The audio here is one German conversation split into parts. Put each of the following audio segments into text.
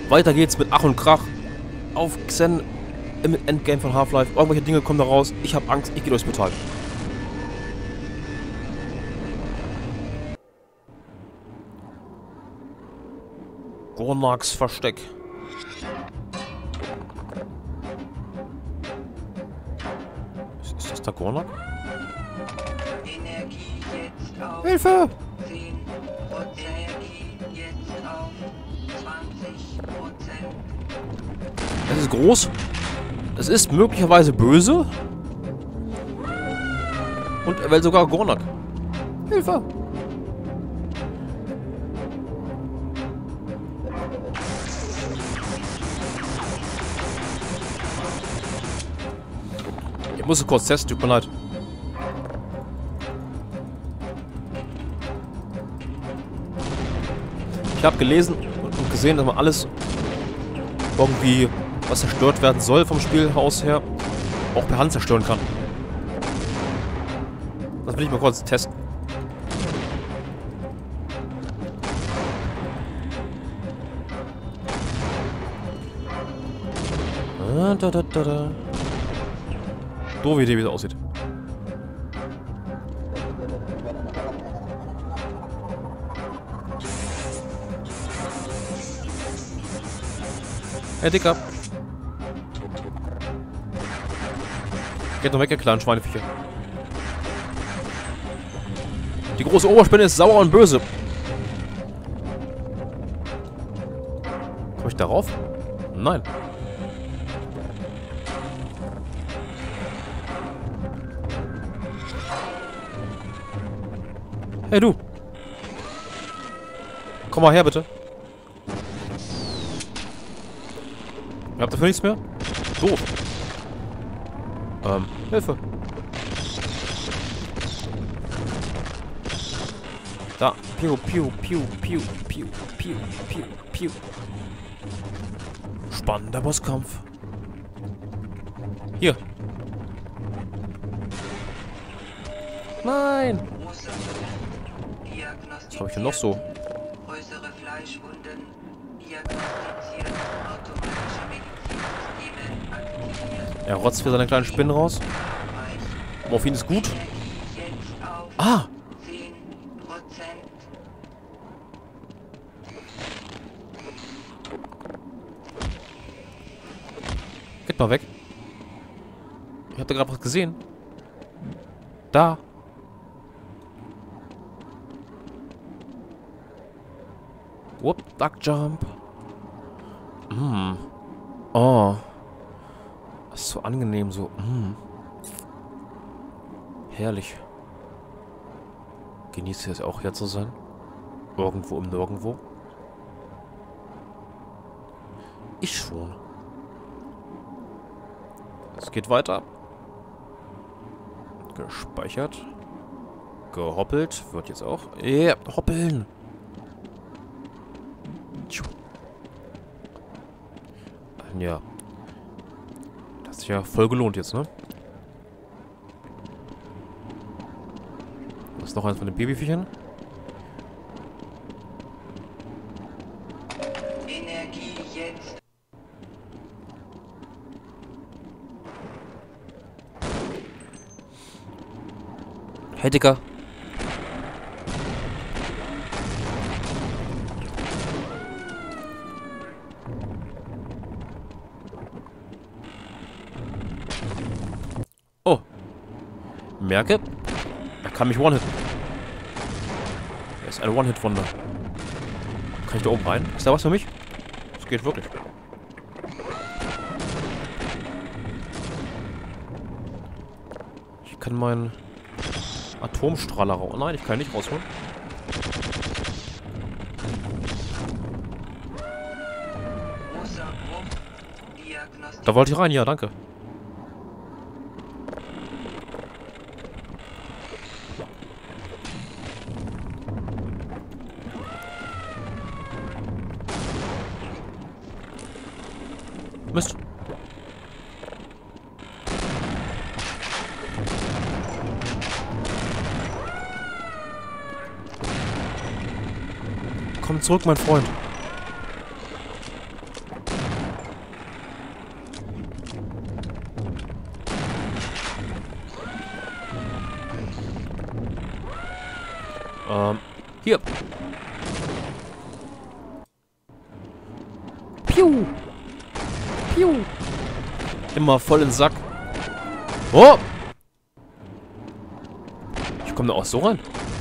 Weiter geht's mit Ach und Krach auf Xen im Endgame von Half-Life. Irgendwelche Dinge kommen da raus. Ich habe Angst, ich gehe durchs Portal. Gornaks Versteck. Ist das der Gornak? Hilfe! 10%, jetzt auf 20%. Es ist groß. Es ist möglicherweise böse. Und er will sogar Gornak. Hilfe! Ich muss es kurz testen, tut mir leid. Ich habe gelesen und gesehen, dass man alles irgendwie, was zerstört werden soll vom Spielhaus her, auch per Hand zerstören kann. Das will ich mal kurz testen. Doofe Idee, wie es aussieht. Hey, Dicker. Geht noch weg, ihr kleinen Schweineviecher. Die große Oberspinne ist sauer und böse. Komm ich darauf? Nein. Hey, du. Komm mal her, bitte. Ihr habt dafür nichts mehr? Doof. Hilfe. Da. Piu, piu, piu, piu, piu, piu, piu, piu. Spannender Bosskampf. Hier. Nein. Was habe ich denn noch so? Äußere Fleischwunden diagnostiziert, automatische Medizinsysteme aktiviert. Er rotzt für seine kleinen Spinnen raus. Morphin ist gut. Jetzt auf Ah! 10%. Geht mal weg. Ich hab da gerade was gesehen. Da. Whoop, Duck Jump. Oh. Das ist so angenehm, so. Herrlich. Genieße es auch hier zu sein. Irgendwo im Nirgendwo. Ich schon. Es geht weiter. Gespeichert. Gehoppelt. Wird jetzt auch. Ja, hoppeln. Ja. Das ist ja voll gelohnt jetzt, ne? Das ist noch eins von den Babyviechern. Energie jetzt. Hey, Dicker. Oh. Merke, er kann mich one-hitten. Er ist ein One-Hit-Wunder. Kann ich da oben rein? Ist da was für mich? Das geht wirklich. Ich kann meinen Atomstrahler raus. Nein, ich kann ihn nicht rausholen. Großer Bruch diagnostiziert. Da wollte ich rein, ja, danke. Mist. Komm zurück, mein Freund. Hier. Piu. Piu. Immer voll in den Sack. Oh! Ich komme da auch so rein.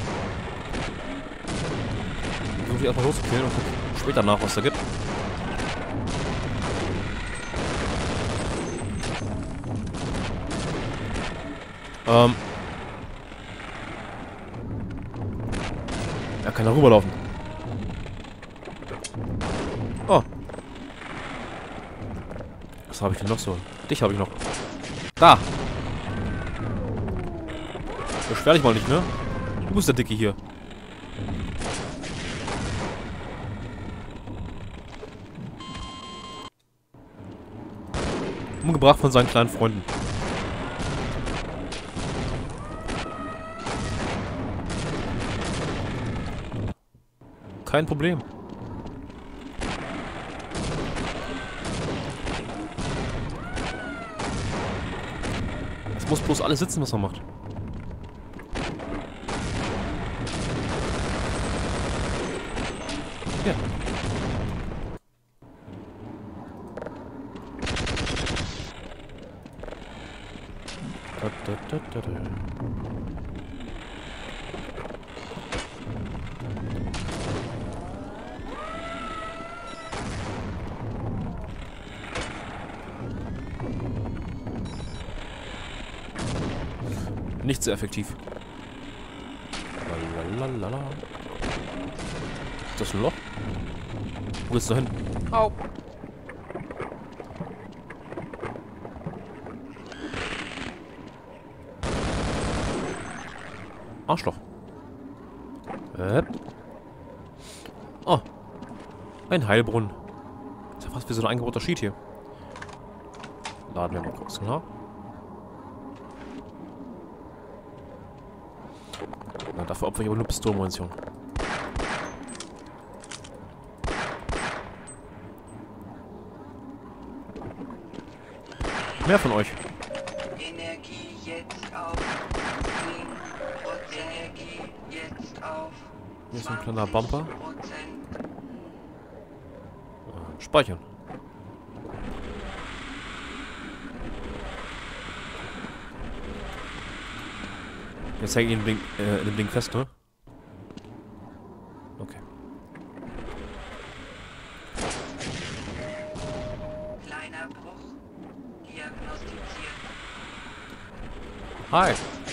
Versuche ich erstmal loszukillen und guck später nach, was da gibt. Er kann da rüberlaufen. Oh. Was habe ich denn noch so? Dich habe ich noch. Da! Beschwer dich mal nicht, ne? Du bist der Dicke hier. Umgebracht von seinen kleinen Freunden. Kein Problem. Es muss bloß alles sitzen, was man macht. Ja. Nicht sehr effektiv. Lalalala. Ist das ein Loch? Wo willst du hin? Au! Arschloch. Oh. Ein Heilbrunnen. Ist ja fast wie so ein eingebauter Sheet hier. Laden wir mal kurz nach. Na, dafür opfere ich aber nur Pistolenmunition. Mehr von euch. Energie jetzt auf 10%. Energie jetzt auf. Hier ist ein kleiner Bumper. 20%. Speichern. Jetzt hänge ich in dem Ding fest, ne? Okay. Kleiner Bruch. Diagnostiziert. Hi.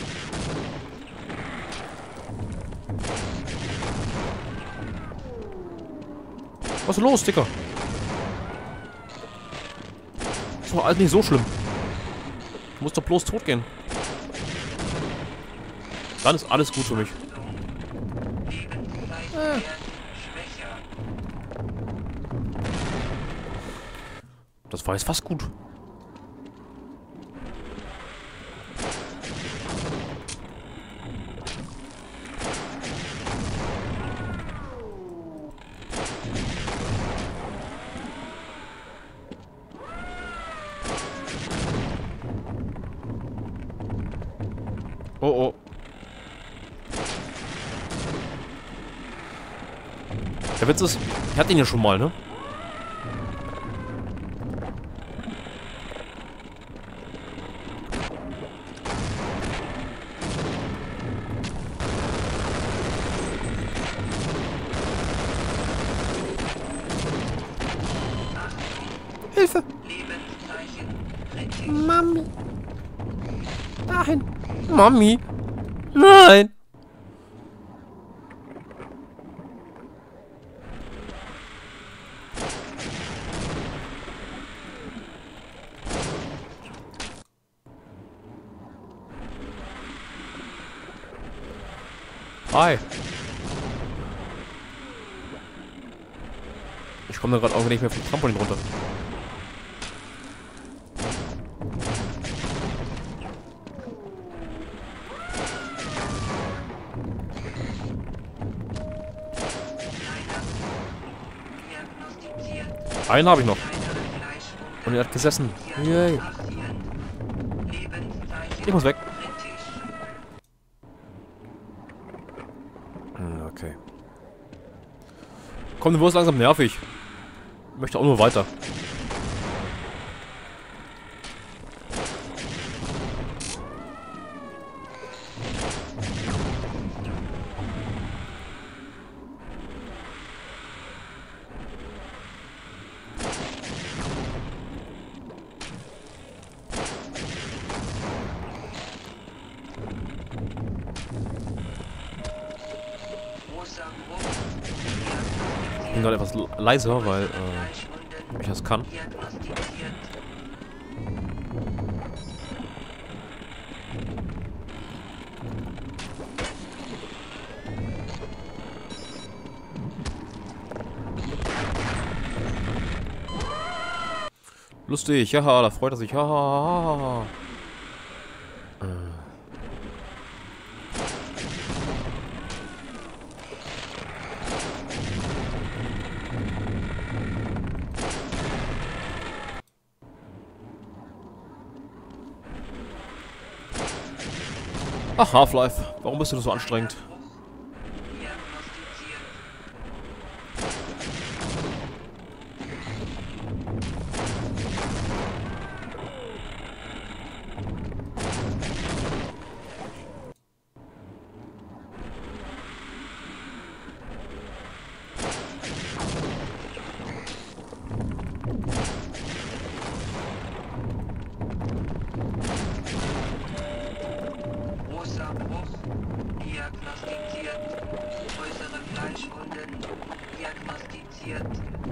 Was ist los, Dicker? Ist doch alles nicht so schlimm. Du musst doch bloß tot gehen. Dann ist alles gut für mich. Lebenszeit wird schwächer. Das war jetzt fast gut. Oh oh. Der Witz ist, ich hatte ihn ja schon mal, ne? Hilfe! Lebenszeichen kritisch. Mami! Dahin! Mami! Nein! Hi! Ich komme da gerade auch nicht mehr vom Trampolin runter. Diagnostiziert. Einen habe ich noch. Kleinere Fleischwunden. Und er hat gesessen. Yay. Passieren. Lebenszeichen Ich muss weg. kritisch. Okay. Komm, du wirst langsam nervig. Ich möchte auch nur weiter. Ich bin gerade etwas leiser, weil ich das kann. Lustig, haha, da freut er sich, haha. Ach, Half-Life, warum bist du so anstrengend? Diagnostiziert. Größere Fleischwunden diagnostiziert.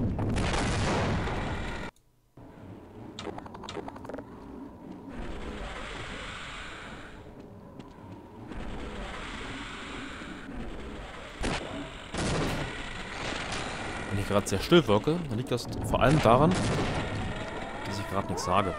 Wenn ich gerade sehr still wirke, dann liegt das vor allem daran, dass ich gerade nichts sage.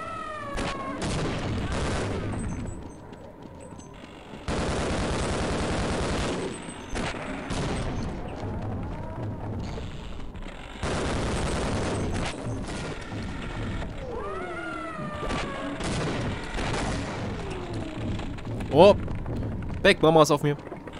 Oh! Weg, Mama ist auf mir.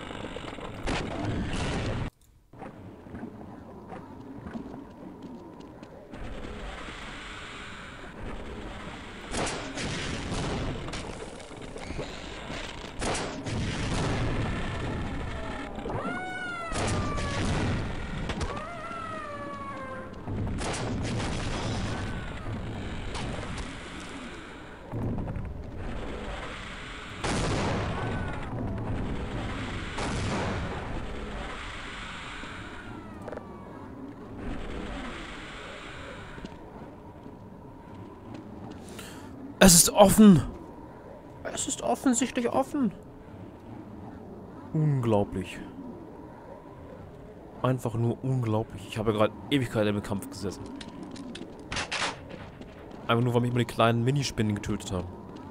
Es ist offen. Es ist offensichtlich offen. Unglaublich. Einfach nur unglaublich. Ich habe gerade Ewigkeiten im Kampf gesessen. Einfach nur, weil mich immer die kleinen Minispinnen getötet haben.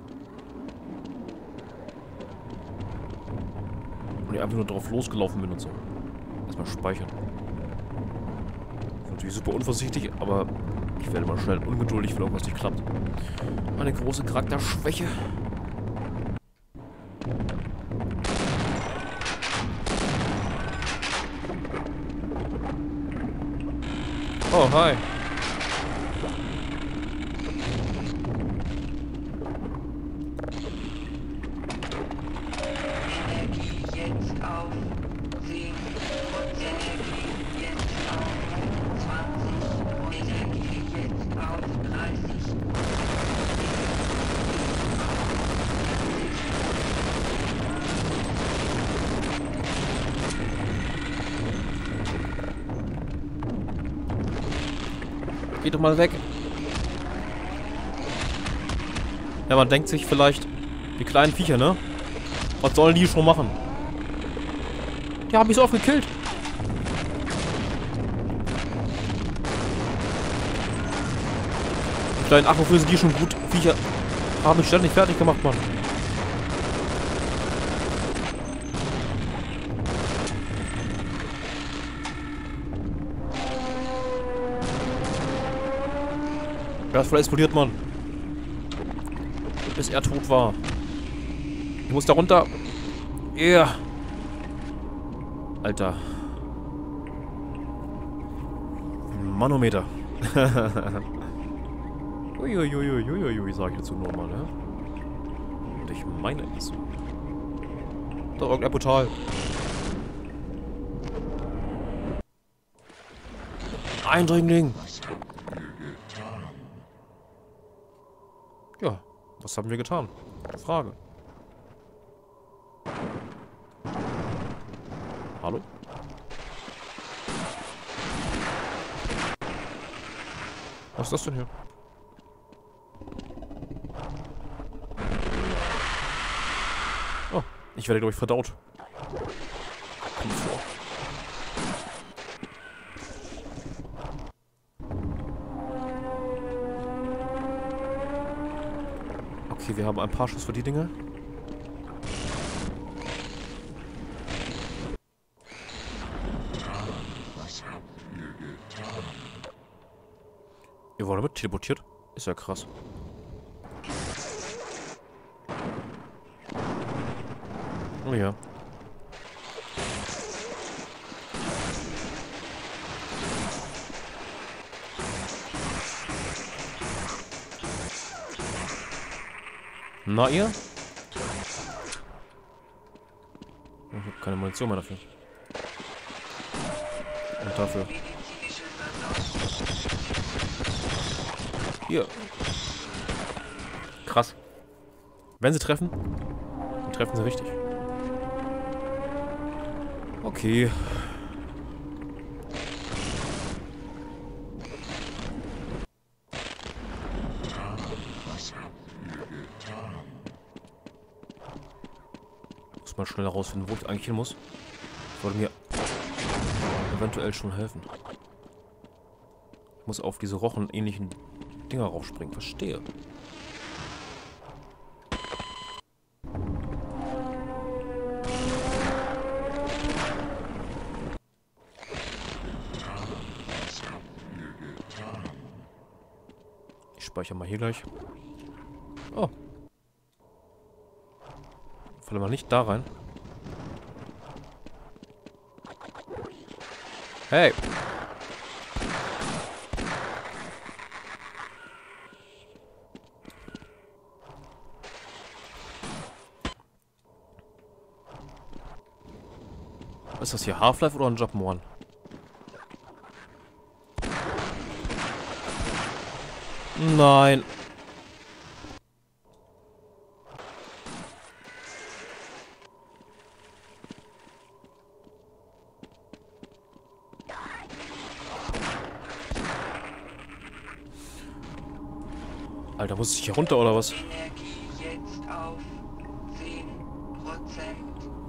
Und ich einfach nur drauf losgelaufen bin und so. Erstmal speichern. Das ist natürlich super unvorsichtig, aber ich werde mal schnell ungeduldig, wenn irgendwas nicht klappt. Eine große Charakterschwäche. Oh, hi. Energie jetzt auf 10 und Energie jetzt auf 20 und Energie jetzt auf 30. Geh doch mal weg. Ja, man denkt sich vielleicht, die kleinen Viecher, ne? Was sollen die schon machen? Die haben mich so oft gekillt. Die kleinen Ach, wofür sind die schon gut? Viecher haben mich ständig fertig gemacht, Mann. Er ist voll explodiert, Mann. Bis er tot war. Ich muss da runter. Yeah. Alter. Manometer. Uiuiuiuiui, sag ich dazu nur mal, ne? Und ich meine es. Da irgendein Portal. Eindringling! Ja, was haben wir getan? Gute Frage. Hallo? Was ist das denn hier? Oh, ich werde, glaube ich, verdaut. Kommt vor. Okay, wir haben ein paar Schuss für die Dinge. Ihr wurde mit teleportiert? Ist ja krass. Oh ja. Na ihr? Ich habe keine Munition mehr dafür. Und dafür. Hier. Krass. Wenn sie treffen, dann treffen sie richtig. Okay. Muss mal schnell herausfinden, wo ich eigentlich hin muss. Das würde mir eventuell schon helfen. Ich muss auf diese rochenähnlichen Dinger raufspringen. Verstehe. Ich speichere mal hier gleich. Oh. Falle mal nicht da rein. Hey! Ist das hier Half-Life oder ein Jump'n'Run? Nein. Alter, muss ich hier runter oder was? Energie jetzt auf 10%.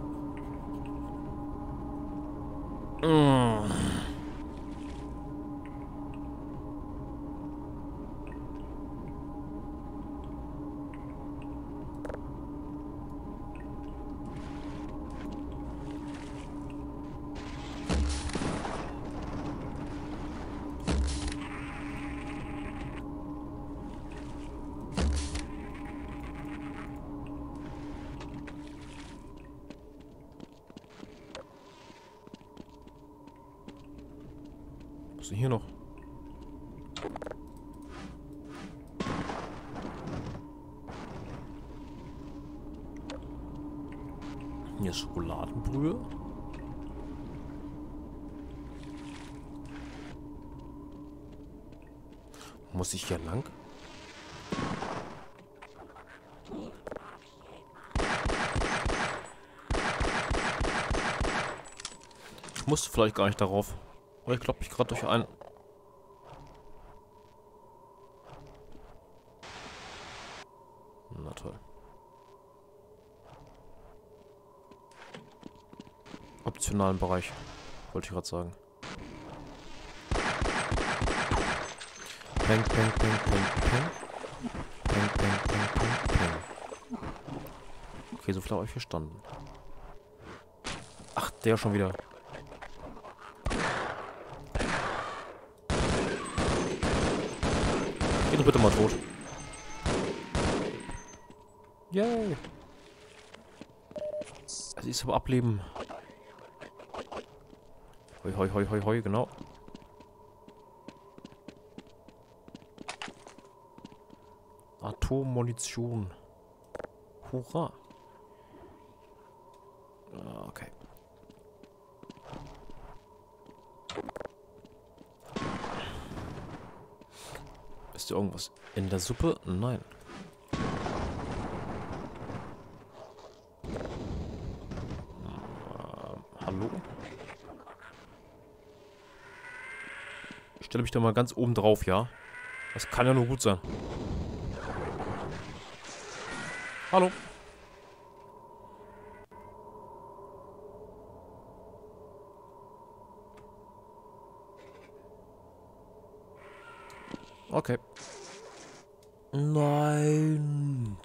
Was ist denn hier noch? Hier ist Schokoladenbrühe. Muss ich hier lang? Ich musste vielleicht gar nicht darauf. Aber ich glaube mich gerade durch ein. Na toll. Optionalen Bereich, wollte ich gerade sagen. Peng, peng, peng, peng, peng. Peng, peng, peng, peng, peng. Okay, so viel habe ich verstanden. Ach, der schon wieder. Geh doch bitte mal tot. Yay. Sie ist aber ableben. Hoi, hoi, hoi, hoi, hoi, genau. Atommunition. Hurra. Okay. Ist da irgendwas in der Suppe? Nein. Hallo? Ich stelle mich da mal ganz oben drauf, ja? Das kann ja nur gut sein. Hallo? Okay. Nein.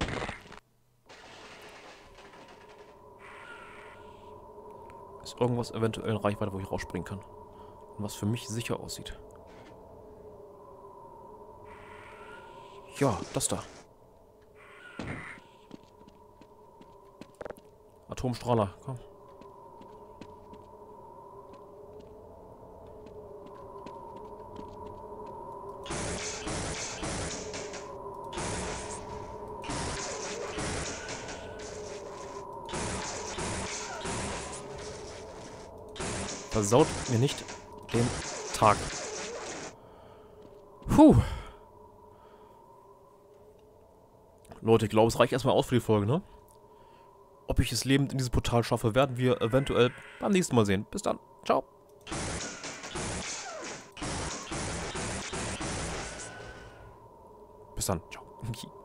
Ist irgendwas eventuell in Reichweite, wo ich rausspringen kann? Und was für mich sicher aussieht. Ja, das da. Atomstrahler, komm. Versaut mir nicht den Tag. Puh. Leute, ich glaube, es reicht erstmal aus für die Folge, ne? Ob ich es lebend in dieses Portal schaffe, werden wir eventuell beim nächsten Mal sehen. Bis dann. Ciao. Bis dann. Ciao.